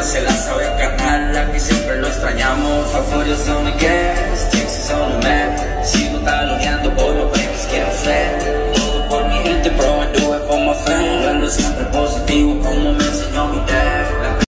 se la sabe carnal, aquí siempre lo extrañamos. A for your zone again.